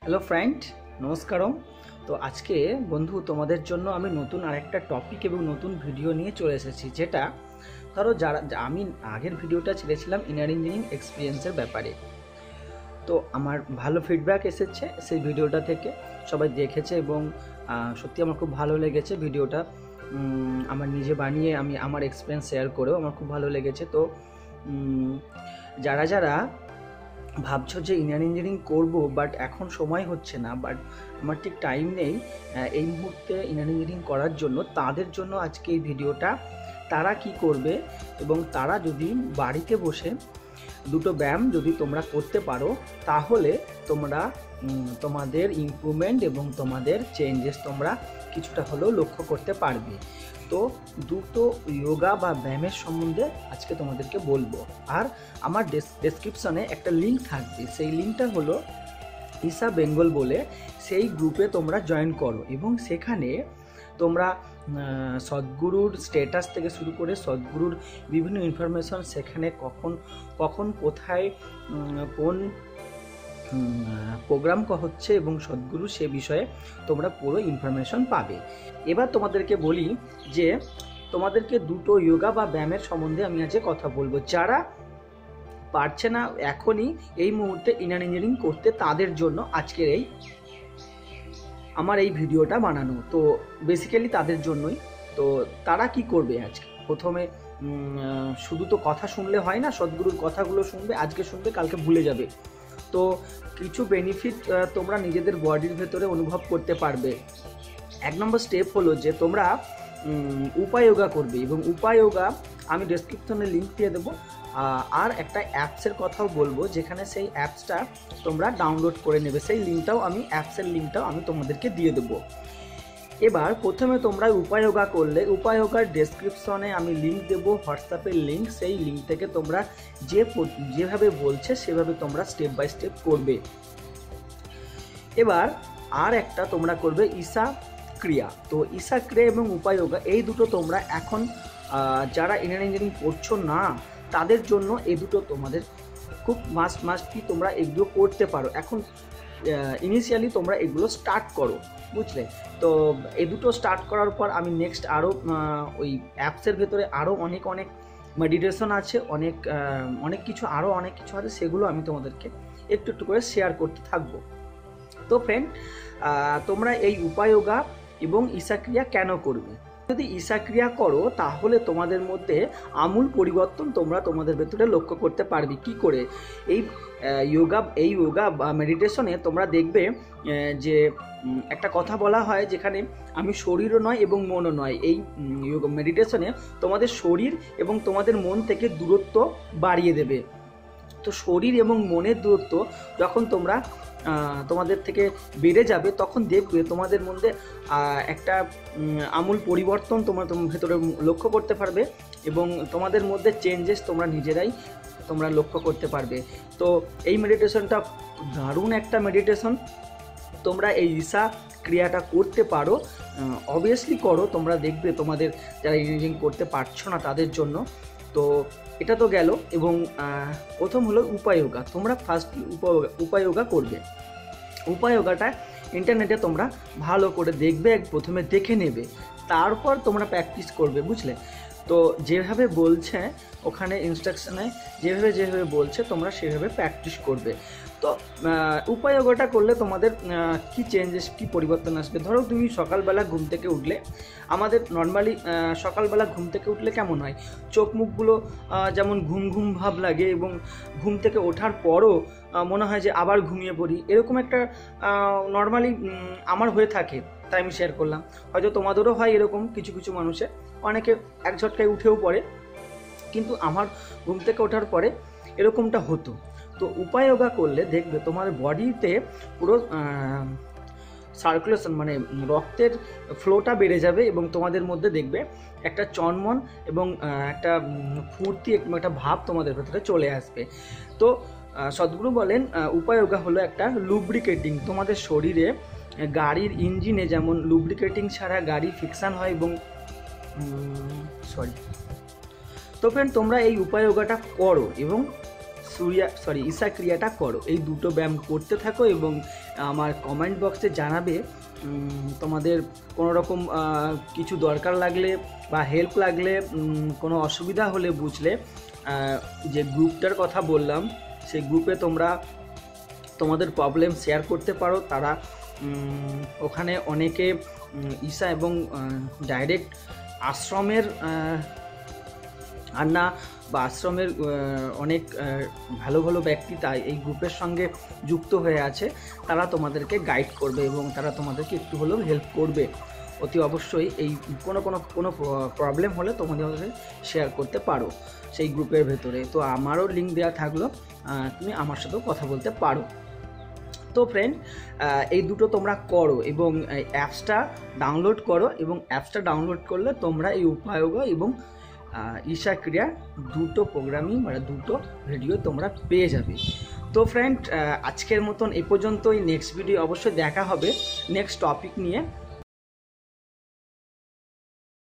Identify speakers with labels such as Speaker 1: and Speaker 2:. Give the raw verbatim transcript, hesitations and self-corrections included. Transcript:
Speaker 1: Hello friend, নমস্কারম। তো আজকে বন্ধু তোমাদের জন্য আমি নতুন আরেকটা টপিক এবং নতুন ভিডিও নিয়ে চলে এসেছি, যেটা ধরো যারা আমি আগের ভিডিওটা ছেড়েছিলাম ইনার ইঞ্জিনিয়ারিং এক্সপিরিয়েন্সের ব্যাপারে। তো আমার ভালো ফিডব্যাক এসেছে সেই ভিডিওটা থেকে, সবাই দেখেছে এবং সত্যি আমার খুব ভালো লেগেছে ভিডিওটা। আমার নিজে বানিয়ে আমি আমার এক্সপিরিয়েন্স শেয়ার করেও আমার খুব ভালো লেগেছে। তো যারা যারা ভাবছো যে ইনার ইঞ্জিনিয়ারিং করবো বাট এখন সময় হচ্ছে না, বাট আমার ঠিক টাইম নেই এই মুহূর্তে ইনার ইঞ্জিনিয়ারিং করার জন্য, তাদের জন্য আজকে এই ভিডিওটা। তারা কি করবে এবং তারা যদি বাড়িতে বসে দুটো ব্যায়াম যদি তোমরা করতে পারো, তাহলে তোমরা তোমাদের ইমপ্রুভমেন্ট এবং তোমাদের চেঞ্জেস তোমরা কিছুটা হলেও লক্ষ্য করতে পারবে। তো দুটো যোগা বা ব্যায়ামের সম্বন্ধে আজকে তোমাদেরকে বলবো। আর আমার ডেসক্রিপশনে একটা লিঙ্ক থাকবে, সেই লিঙ্কটা হলো ইসা বেঙ্গল বলে, সেই গ্রুপে তোমরা জয়েন করো এবং সেখানে তোমরা সদ্গুরুর স্ট্যাটাস থেকে শুরু করে সদ্গুরুর বিভিন্ন ইনফরমেশন, সেখানে কখন কখন কোথায় কোন প্রোগ্রাম হচ্ছে এবং সদ্গুরু সে বিষয়ে তোমরা পুরো ইনফরমেশন পাবে। এবার তোমাদেরকে বলি যে তোমাদেরকে দুটো যোগা বা ব্যায়ামের সম্বন্ধে আমি আজকে কথা বলবো। যারা পারছে না এখনই এই মুহূর্তে ইনার ইঞ্জিনিয়ারিং করতে, তাদের জন্য আজকের এই আমার এই ভিডিওটা বানানো। তো বেসিক্যালি তাদের জন্যই। তো তারা কি করবে, আজকে প্রথমে শুধু তো কথা শুনলে হয় না, সদ্গুরুর কথাগুলো শুনবে, আজকে শুনবে কালকে ভুলে যাবে। তো কিছু বেনিফিট তোমরা নিজেদের বডির ভেতরে অনুভব করতে পারবে। এক নম্বর স্টেপ হলো যে তোমরা উপায় যোগা করবে, এবং উপায় যোগা আমি ডেসক্রিপশনে লিঙ্ক দিয়ে দেবো। আর একটা অ্যাপসের কথাও বলবো, যেখানে সেই অ্যাপসটা তোমরা ডাউনলোড করে নেবে, সেই লিঙ্কটাও আমি অ্যাপসের লিঙ্কটাও আমি তোমাদেরকে দিয়ে দেবো। এবার প্রথমে তোমরা উপায় যোগা করলে, উপায় যোগার ডেসক্রিপশনে আমি লিঙ্ক দেবো, হোয়াটসঅ্যাপের লিঙ্ক, সেই লিঙ্ক থেকে তোমরা যে যেভাবে বলছে সেভাবে তোমরা স্টেপ বাই স্টেপ করবে। এবার আর একটা তোমরা করবে ঈশা ক্রিয়া। তো ঈশা ক্রিয়া এবং উপায় যোগা এই দুটো তোমরা এখন যারা ইনার ইঞ্জিনিয়ারিং করছো না, তাদের জন্য এই দুটো তোমাদের খুব মাস্ট মাস্ট কি তোমরা এগুলো করতে পারো। এখন ইনিশিয়ালি তোমরা এগুলো স্টার্ট করো, বুঝলে? তো এই দুটো স্টার্ট করার পর আমি নেক্সট আরও ওই অ্যাপসের ভেতরে আরও অনেক অনেক মেডিটেশন আছে, অনেক অনেক কিছু আরও অনেক কিছু আছে, সেগুলো আমি তোমাদেরকে একটু একটু করে শেয়ার করতে থাকবো। তো ফ্রেন্ড, তোমরা এই উপায় যোগা এবং ঈশা ক্রিয়া কেন করবে? যদি ঈশা ক্রিয়া করো তাহলে তোমাদের মধ্যে আমূল পরিবর্তন তোমরা তোমাদের ভেতরে লক্ষ্য করতে পারবে। কি করে? এই যোগা এই যোগা বা মেডিটেশনে তোমরা দেখবে যে একটা কথা বলা হয়, যেখানে আমি শরীরও নয় এবং মনও নয়। এই যোগা মেডিটেশনে তোমাদের শরীর এবং তোমাদের মন থেকে দূরত্ব বাড়িয়ে দেবে। তো শরীর এবং মনের দূরত্ব যখন তোমরা তোমাদের থেকে বেড়ে যাবে, তখন দেখবে তোমাদের মধ্যে একটা আমূল পরিবর্তন তোমরা তোমার ভেতরে লক্ষ্য করতে পারবে এবং তোমাদের মধ্যে চেঞ্জেস তোমরা নিজেরাই তোমরা লক্ষ্য করতে পারবে। তো এই মেডিটেশনটা দারুণ একটা মেডিটেশন। তোমরা এই ঈশা ক্রিয়াটা করতে পারো, অবভিয়াসলি করো। তোমরা দেখবে তোমাদের যারা ইঞ্জিনিয়ারিং করতে পারছো না তাদের জন্য। তো এটা তো গেল। এবং প্রথম হলো উপায় যোগা। তোমরা ফার্স্ট উপায় যোগা করবে। উপায় যোগাটা ইন্টারনেটে তোমরা ভালো করে দেখবে, প্রথমে দেখে নেবে, তারপর তোমরা প্র্যাকটিস করবে, বুঝলে? তো যেভাবে বলছে ওখানে ইনস্ট্রাকশনে, যেভাবে যেভাবে বলছে তোমরা সেভাবে প্র্যাকটিস করবে। তো উপায় যোগাটা করলে তোমাদের কি চেঞ্জেস, কি পরিবর্তন আসবে? ধরো তুমি সকালবেলা ঘুম থেকে উঠলে, আমাদের নর্মালি সকালবেলা ঘুম থেকে উঠলে কেমন হয়, চোখ মুখগুলো যেমন ঘুম ঘুম ভাব লাগে এবং ঘুম থেকে ওঠার পরও মনে হয় যে আবার ঘুমিয়ে পড়ি, এরকম একটা নর্মালি আমার হয়ে থাকে, তাই আমি শেয়ার করলাম। হয়তো তোমাদেরও হয় এরকম, কিছু কিছু মানুষের, অনেকে এক ঝটকায় উঠেও পড়ে, কিন্তু আমার ঘুম থেকে ওঠার পরে এরকমটা হতো। তো উপায় যোগা করলে দেখবে তোমার বডিতে পুরো সার্কুলেশন, মানে রক্তের ফ্লোটা বেড়ে যাবে এবং তোমাদের মধ্যে দেখবে একটা চনমন এবং একটা ফুর্তি, একটা ভাব তোমাদের ভেতরে চলে আসবে। তো সদ্গুরু বলেন উপায় যোগা হলো একটা লুব্রিকেটিং। তোমাদের শরীরে গাড়ির ইঞ্জিনে যেমন লুব্রিকেটিং ছাড়া গাড়ি ফ্রিকশন হয় এবং সরি তো ফ্রেন্ড, তোমরা এই উপায় যোগাটা করো এবং সূর্যা সরি ঈশা ক্রিয়াটা করো। এই দুটো ব্যায়াম করতে থাকো এবং আমার কমেন্ট বক্সে জানাবে তোমাদের কোনো রকম কিছু দরকার লাগলে বা হেল্প লাগলে, কোনো অসুবিধা হলে বুঝলে যে গ্রুপটার কথা বললাম সেই গ্রুপে তোমরা তোমাদের প্রবলেম শেয়ার করতে পারো। তারা ওখানে অনেকে ঈশা এবং ডাইরেক্ট আশ্রমের আন্না বা আশ্রমের অনেক ভালো ভালো ব্যক্তি তাই এই গ্রুপের সঙ্গে যুক্ত হয়ে আছে। তারা তোমাদেরকে গাইড করবে এবং তারা তোমাদেরকে একটু হলেও হেল্প করবে। অতি অবশ্যই এই কোনো কোনো কোনো প্রবলেম হলে তোমাদের শেয়ার করতে পারো সেই গ্রুপের ভেতরে। তো আমারও লিঙ্ক দেওয়া থাকলো, তুমি আমার সাথেও কথা বলতে পারো। তো ফ্রেন্ড, এই দুটো তোমরা করো এবং অ্যাপসটা ডাউনলোড করো, এবং অ্যাপসটা ডাউনলোড করলে তোমরা এই উপায়োগা এবং ঈশা ক্রিয়া দুটো প্রোগ্রামিং মানে দুটো ভিডিও তোমরা পেয়ে যাবে। তো ফ্রেন্ড, আজকের মতন এ পর্যন্তই। নেক্সট ভিডিও অবশ্যই দেখা হবে নেক্সট টপিক নিয়ে।